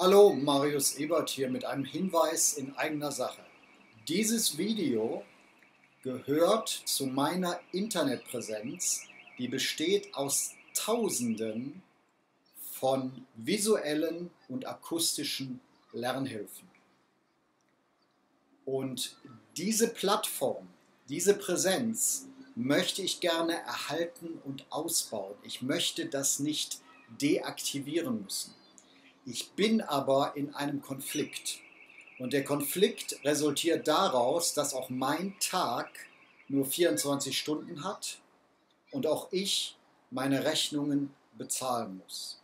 Hallo, Marius Ebert hier mit einem Hinweis in eigener Sache. Dieses Video gehört zu meiner Internetpräsenz, die besteht aus Tausenden von visuellen und akustischen Lernhilfen. Und diese Plattform, diese Präsenz möchte ich gerne erhalten und ausbauen. Ich möchte das nicht deaktivieren müssen. Ich bin aber in einem Konflikt und der Konflikt resultiert daraus, dass auch mein Tag nur 24 Stunden hat und auch ich meine Rechnungen bezahlen muss.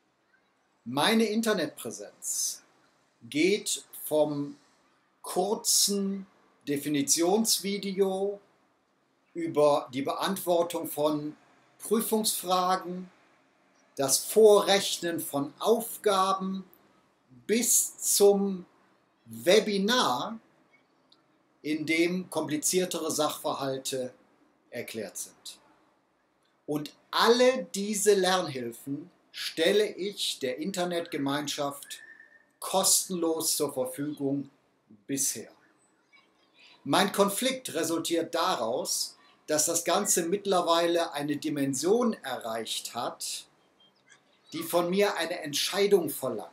Meine Internetpräsenz geht vom kurzen Definitionsvideo über die Beantwortung von Prüfungsfragen, das Vorrechnen von Aufgaben bis zum Webinar, in dem kompliziertere Sachverhalte erklärt sind. Und alle diese Lernhilfen stelle ich der Internetgemeinschaft kostenlos zur Verfügung bisher. Mein Konflikt resultiert daraus, dass das Ganze mittlerweile eine Dimension erreicht hat, die von mir eine Entscheidung verlangt.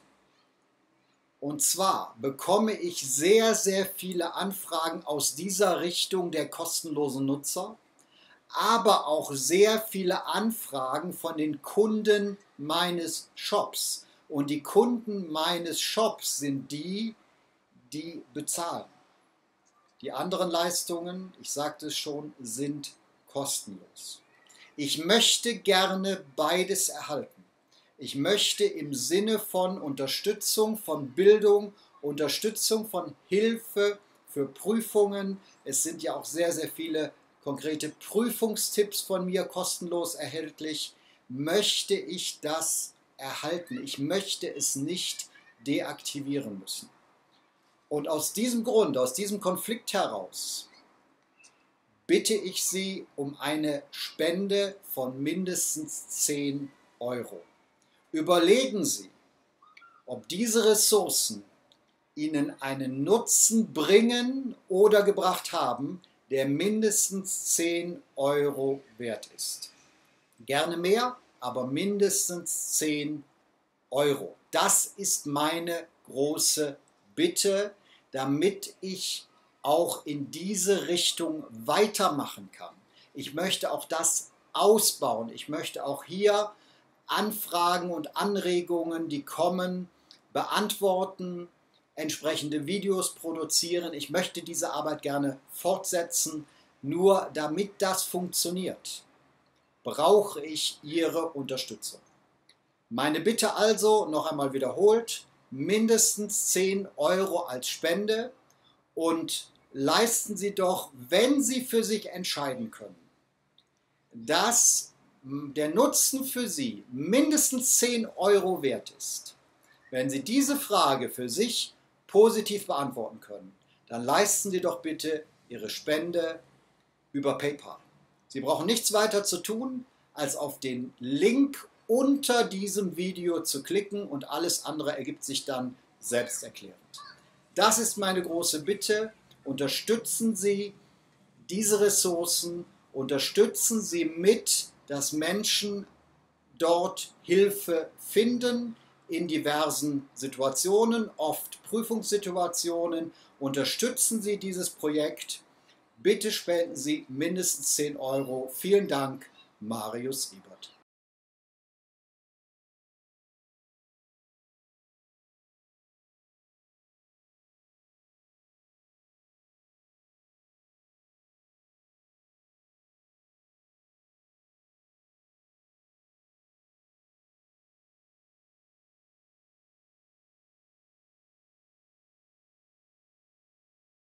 Und zwar bekomme ich sehr, sehr viele Anfragen aus dieser Richtung der kostenlosen Nutzer, aber auch sehr viele Anfragen von den Kunden meines Shops. Und die Kunden meines Shops sind die, die bezahlen. Die anderen Leistungen, ich sagte es schon, sind kostenlos. Ich möchte gerne beides erhalten. Ich möchte im Sinne von Unterstützung, von Bildung, Unterstützung von Hilfe für Prüfungen. Es sind ja auch sehr, sehr viele konkrete Prüfungstipps von mir kostenlos erhältlich. Möchte ich das erhalten? Ich möchte es nicht deaktivieren müssen. Und aus diesem Grund, aus diesem Konflikt heraus, bitte ich Sie um eine Spende von mindestens 10 Euro. Überlegen Sie, ob diese Ressourcen Ihnen einen Nutzen bringen oder gebracht haben, der mindestens 10 Euro wert ist. Gerne mehr, aber mindestens 10 Euro. Das ist meine große Bitte, damit ich auch in diese Richtung weitermachen kann. Ich möchte auch das ausbauen. Ich möchte auch hier Anfragen und Anregungen, die kommen, beantworten, entsprechende Videos produzieren. Ich möchte diese Arbeit gerne fortsetzen. Nur damit das funktioniert, brauche ich Ihre Unterstützung. Meine Bitte also, noch einmal wiederholt, mindestens 10 Euro als Spende und leisten Sie doch, wenn Sie für sich entscheiden können, dass der Nutzen für Sie mindestens 10 Euro wert ist. Wenn Sie diese Frage für sich positiv beantworten können, dann leisten Sie doch bitte Ihre Spende über PayPal. Sie brauchen nichts weiter zu tun, als auf den Link unter diesem Video zu klicken und alles andere ergibt sich dann selbsterklärend. Das ist meine große Bitte. Unterstützen Sie diese Ressourcen, unterstützen Sie mit, dass Menschen dort Hilfe finden in diversen Situationen, oft Prüfungssituationen. Unterstützen Sie dieses Projekt. Bitte spenden Sie mindestens 10 Euro. Vielen Dank, Marius Ebert.